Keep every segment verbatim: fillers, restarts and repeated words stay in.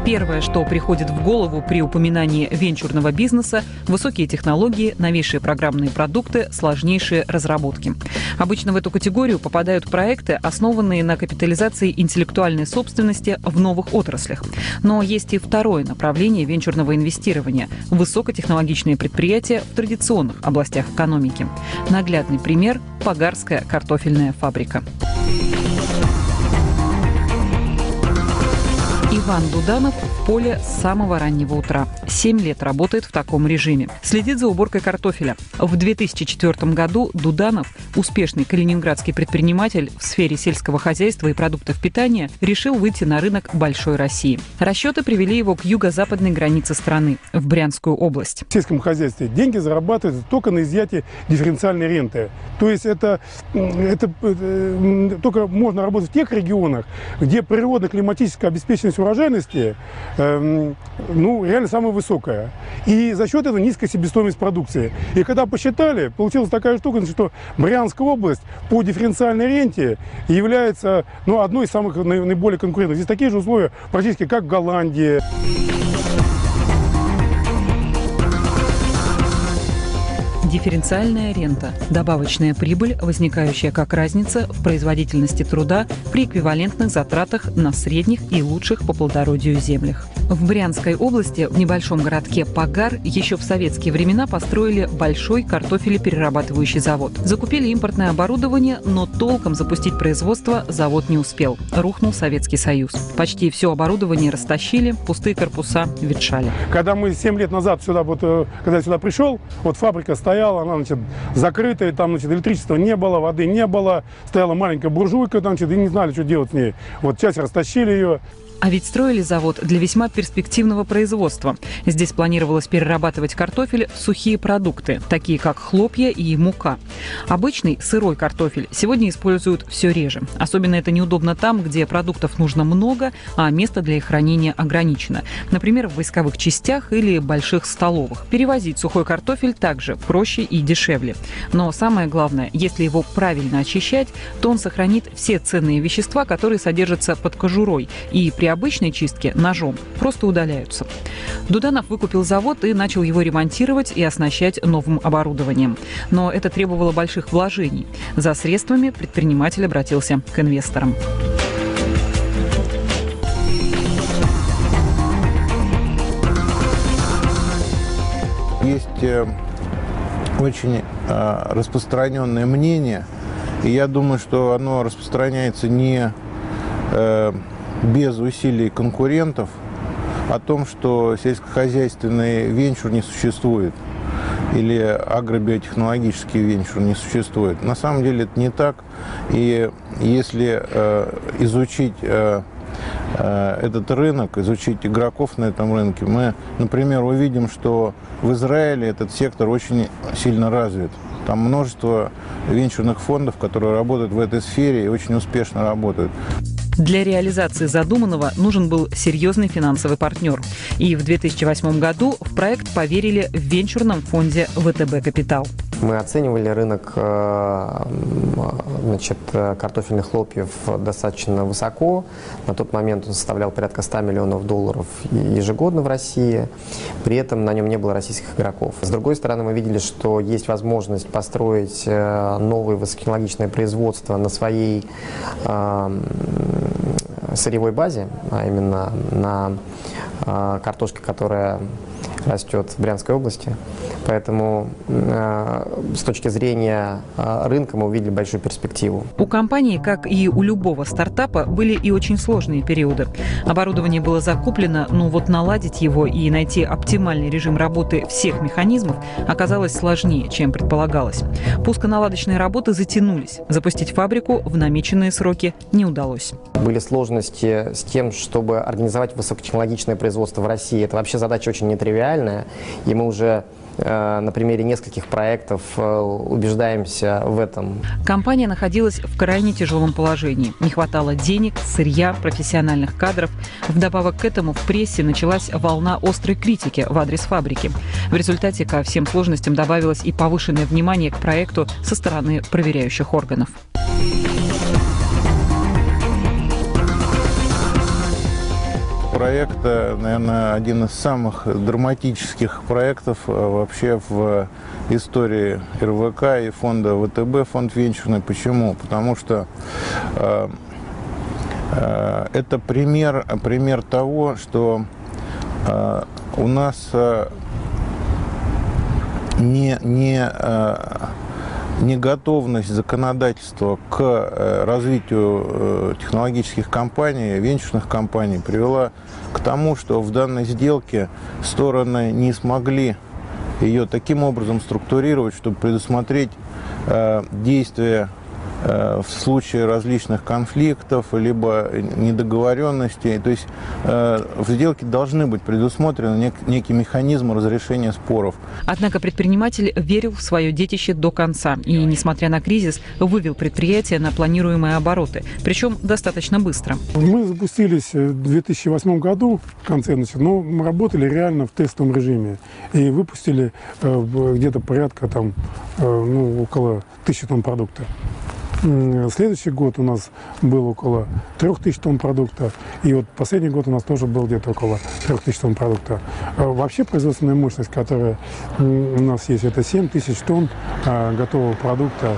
Первое, что приходит в голову при упоминании венчурного бизнеса – высокие технологии, новейшие программные продукты, сложнейшие разработки. Обычно в эту категорию попадают проекты, основанные на капитализации интеллектуальной собственности в новых отраслях. Но есть и второе направление венчурного инвестирования – высокотехнологичные предприятия в традиционных областях экономики. Наглядный пример – Пагарская картофельная фабрика. Иван Дуданов в поле с самого раннего утра. Семь лет работает в таком режиме. Следит за уборкой картофеля. В две тысячи четвёртом году Дуданов, успешный калининградский предприниматель в сфере сельского хозяйства и продуктов питания, решил выйти на рынок большой России. Расчеты привели его к юго-западной границе страны, в Брянскую область. В сельском хозяйстве деньги зарабатываются только на изъятии дифференциальной ренты. То есть это, это, это только можно работать в тех регионах, где природно-климатическая обеспеченность урожайности э, ну, реально самая высокая. И за счет этого низкая себестоимость продукции. И когда посчитали, получилась такая штука, что Брянская область по дифференциальной ренте является ну, одной из самых наиболее конкурентных. Здесь такие же условия практически как в Голландии. Дифференциальная рента – добавочная прибыль, возникающая как разница в производительности труда при эквивалентных затратах на средних и лучших по плодородию землях. В Брянской области, в небольшом городке Пагар, еще в советские времена построили большой картофелеперерабатывающий завод. Закупили импортное оборудование, но толком запустить производство завод не успел. Рухнул Советский Союз. Почти все оборудование растащили, пустые корпуса ветшали. Когда мы семь лет назад сюда, вот, когда я сюда пришел, вот фабрика стояла, она, значит, закрытая, там, значит, электричества не было, воды не было, стояла маленькая буржуйка, там, значит, и не знали, что делать с ней. Вот часть растащили ее. А ведь строили завод для весьма перспективного производства. Здесь планировалось перерабатывать картофель в сухие продукты, такие как хлопья и мука. Обычный сырой картофель сегодня используют все реже. Особенно это неудобно там, где продуктов нужно много, а место для их хранения ограничено. Например, в войсковых частях или больших столовых. Перевозить сухой картофель также проще и дешевле. Но самое главное, если его правильно очищать, то он сохранит все ценные вещества, которые содержатся под кожурой, и при При обычной чистке ножом просто удаляются. Дуданов выкупил завод и начал его ремонтировать и оснащать новым оборудованием. Но это требовало больших вложений. За средствами предприниматель обратился к инвесторам. Есть очень распространенное мнение, и я думаю, что оно распространяется не без усилий конкурентов, о том, что сельскохозяйственный венчур не существует или агробиотехнологический венчур не существует. На самом деле это не так. И если э, изучить э, э, этот рынок, изучить игроков на этом рынке, мы, например, увидим, что в Израиле этот сектор очень сильно развит. Там множество венчурных фондов, которые работают в этой сфере и очень успешно работают. Для реализации задуманного нужен был серьезный финансовый партнер. И в две тысячи восьмом году в проект поверили в венчурном фонде вэ тэ бэ «Капитал». Мы оценивали рынок значит, картофельных хлопьев достаточно высоко. На тот момент он составлял порядка ста миллионов долларов ежегодно в России. При этом на нем не было российских игроков. С другой стороны, мы видели, что есть возможность построить новые высокотехнологичные производства на своей э, сырьевой базе, а именно на э, картошке, которая растет в Брянской области. Поэтому э, с точки зрения э, рынка мы увидели большую перспективу. У компании, как и у любого стартапа, были и очень сложные периоды. Оборудование было закуплено, но вот наладить его и найти оптимальный режим работы всех механизмов оказалось сложнее, чем предполагалось. Пусконаладочные работы затянулись. Запустить фабрику в намеченные сроки не удалось. Были сложности с тем, чтобы организовать высокотехнологичное производство в России. Это вообще задача очень нетривиальная, и мы уже на примере нескольких проектов убеждаемся в этом. Компания находилась в крайне тяжелом положении. Не хватало денег, сырья, профессиональных кадров. Вдобавок к этому в прессе началась волна острой критики в адрес фабрики. В результате ко всем сложностям добавилось и повышенное внимание к проекту со стороны проверяющих органов. проекта, наверное, один из самых драматических проектов вообще в истории эр вэ ка и фонда вэ тэ бэ, фонд венчурный. Почему? Потому что э, э, это пример, пример того, что э, у нас э, не, не э, неготовность законодательства к развитию технологических компаний, венчурных компаний привела к тому, что в данной сделке стороны не смогли ее таким образом структурировать, чтобы предусмотреть действия в случае различных конфликтов либо недоговоренностей. То есть в сделке должны быть предусмотрены нек некий механизм разрешения споров. Однако предприниматель верил в свое детище до конца и, несмотря на кризис, вывел предприятие на планируемые обороты, причем достаточно быстро. Мы запустились в две тысячи восьмом году, в конце, значит, но мы работали реально в тестовом режиме и выпустили э, где-то порядка там, э, ну, около тысячи тонн продукта. Следующий год у нас был около трех тысяч тонн продукта, и вот последний год у нас тоже был где-то около трех тысяч тонн продукта. Вообще производственная мощность, которая у нас есть, это семь тысяч тонн готового продукта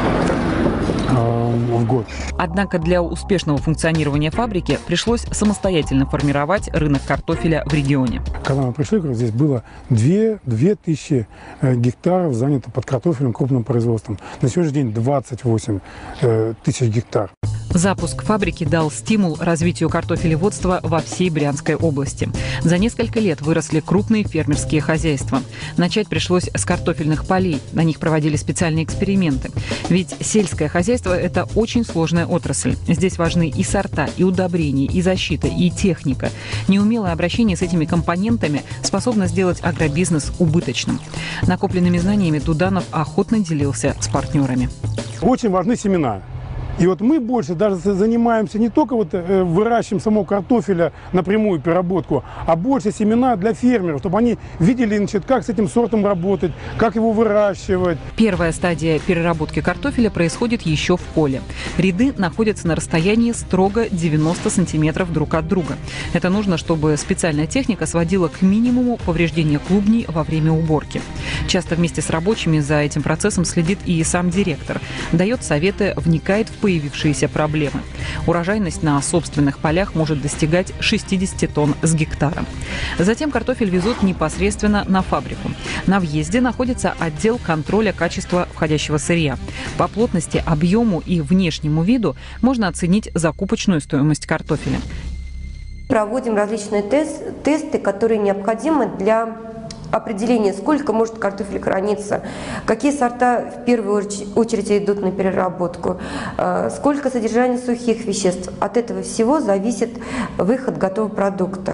в год. Однако для успешного функционирования фабрики пришлось самостоятельно формировать рынок картофеля в регионе. Когда мы пришли, здесь было две тысячи гектаров занято под картофелем крупным производством. На сегодняшний день двадцать восемь тысяч гектар. Запуск фабрики дал стимул развитию картофелеводства во всей Брянской области. За несколько лет выросли крупные фермерские хозяйства. Начать пришлось с картофельных полей. На них проводили специальные эксперименты. Ведь сельское хозяйство – это очень сложная отрасль. Здесь важны и сорта, и удобрения, и защита, и техника. Неумелое обращение с этими компонентами способно сделать агробизнес убыточным. Накопленными знаниями Дуданов охотно делился с партнерами. Очень важны семена. И вот мы больше даже занимаемся не только вот выращиваем самого картофеля напрямую переработку, а больше семена для фермеров, чтобы они видели, значит, как с этим сортом работать, как его выращивать. Первая стадия переработки картофеля происходит еще в поле. Ряды находятся на расстоянии строго девяносто сантиметров друг от друга. Это нужно, чтобы специальная техника сводила к минимуму повреждения клубней во время уборки. Часто вместе с рабочими за этим процессом следит и сам директор. Дает советы, вникает в появившиеся проблемы. Урожайность на собственных полях может достигать шестидесяти тонн с гектара. Затем картофель везут непосредственно на фабрику. На въезде находится отдел контроля качества входящего сырья. По плотности, объему и внешнему виду можно оценить закупочную стоимость картофеля. Проводим различные тест, тесты, которые необходимы для определение, сколько может картофель храниться, какие сорта в первую очередь идут на переработку, сколько содержания сухих веществ. От этого всего зависит выход готового продукта.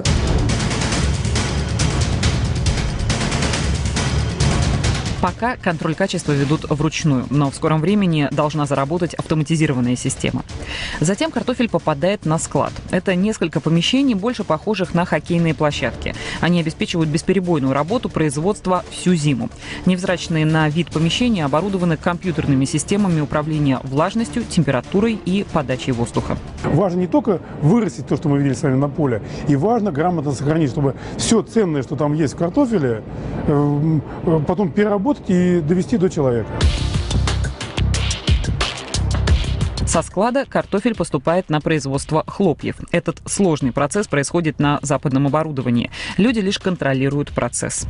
Пока контроль качества ведут вручную, но в скором времени должна заработать автоматизированная система. Затем картофель попадает на склад. Это несколько помещений, больше похожих на хоккейные площадки. Они обеспечивают бесперебойную работу производства всю зиму. Невзрачные на вид помещения оборудованы компьютерными системами управления влажностью, температурой и подачей воздуха. Важно не только вырастить то, что мы видели с вами на поле, и важно грамотно сохранить, чтобы все ценное, что там есть в картофеле, потом переработать и довести до человека. Со склада картофель поступает на производство хлопьев. Этот сложный процесс происходит на западном оборудовании. Люди лишь контролируют процесс.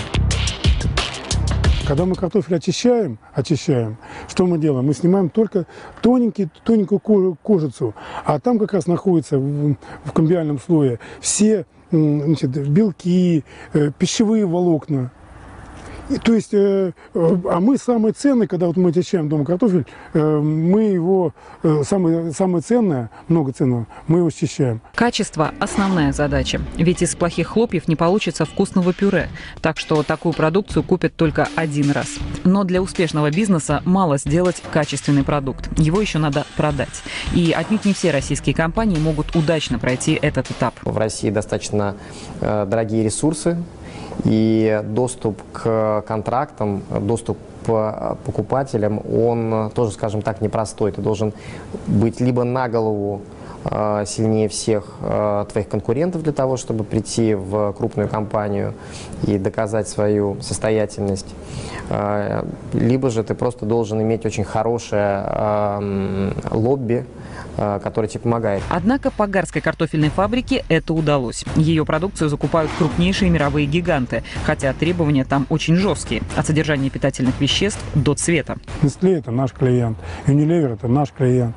Когда мы картофель очищаем, очищаем, что мы делаем? Мы снимаем только тоненький, тоненькую кожицу, а там как раз находятся в, в камбиальном слое все, значит, белки, пищевые волокна. И, то есть, э, э, а мы самое ценное, когда вот мы очищаем дома картофель, э, мы его, э, самое, самое ценное, много ценного, мы его очищаем. Качество – основная задача. Ведь из плохих хлопьев не получится вкусного пюре. Так что такую продукцию купят только один раз. Но для успешного бизнеса мало сделать качественный продукт. Его еще надо продать. И отнюдь не все российские компании могут удачно пройти этот этап. В России достаточно э, дорогие ресурсы. И доступ к контрактам, доступ к покупателям, он тоже, скажем так, непростой. Ты должен быть либо на голову э, сильнее всех э, твоих конкурентов для того, чтобы прийти в крупную компанию и доказать свою состоятельность. Э, либо же ты просто должен иметь очень хорошее э, лобби, э, которое тебе помогает. Однако Пагарской картофельной фабрике это удалось. Ее продукцию закупают крупнейшие мировые гиганты, хотя требования там очень жесткие. От содержания питательных веществ до цвета. Nestlé – это наш клиент, Unilever – это наш клиент.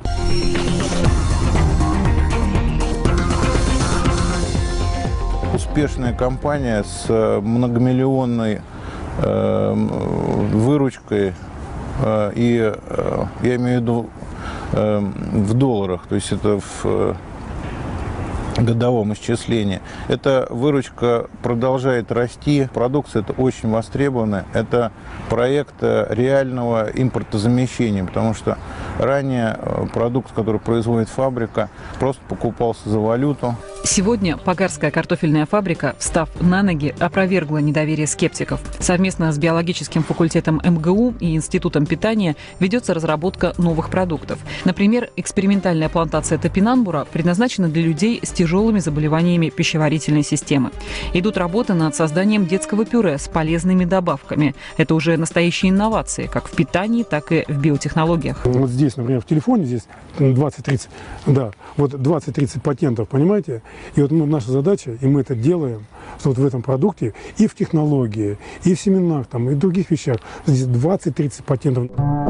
Успешная компания с многомиллионной э, выручкой, э, и э, я имею в виду э, в долларах, то есть это в э, годовом исчислении. Эта выручка продолжает расти, продукция это очень востребованная, это проект реального импортозамещения, потому что ранее продукт, который производит фабрика, просто покупался за валюту. Сегодня Пагарская картофельная фабрика, встав на ноги, опровергла недоверие скептиков. Совместно с биологическим факультетом эм гэ у и Институтом питания ведется разработка новых продуктов. Например, экспериментальная плантация топинамбура предназначена для людей с тяжелыми заболеваниями пищеварительной системы. Идут работы над созданием детского пюре с полезными добавками. Это уже настоящие инновации, как в питании, так и в биотехнологиях. Вот здесь, например, в телефоне здесь двадцать-тридцать, да, вот двадцать-тридцать патентов, понимаете? И вот мы, наша задача, и мы это делаем, что вот в этом продукте и в технологии, и в семенах, там, и в других вещах. Здесь двадцать-тридцать патентов.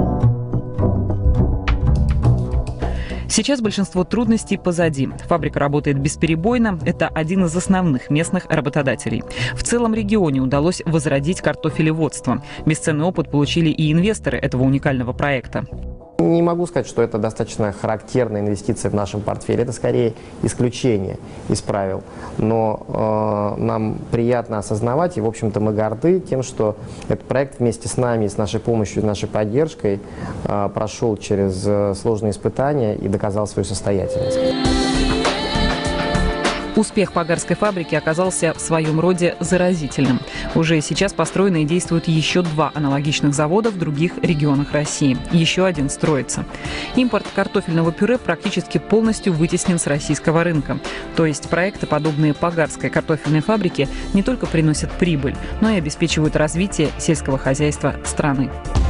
Сейчас большинство трудностей позади. Фабрика работает бесперебойно. Это один из основных местных работодателей. В целом регионе удалось возродить картофелеводство. Бесценный опыт получили и инвесторы этого уникального проекта. Не могу сказать, что это достаточно характерная инвестиция в нашем портфеле. Это скорее исключение из правил. Но э, нам приятно осознавать, и, в общем-то, мы горды тем, что этот проект вместе с нами, с нашей помощью, с нашей поддержкой э, прошел через э, сложные испытания и доказал свою состоятельность. Успех Пагарской фабрики оказался в своем роде заразительным. Уже сейчас построены и действуют еще два аналогичных завода в других регионах России. Еще один строится. Импорт картофельного пюре практически полностью вытеснен с российского рынка. То есть проекты, подобные Пагарской картофельной фабрике, не только приносят прибыль, но и обеспечивают развитие сельского хозяйства страны.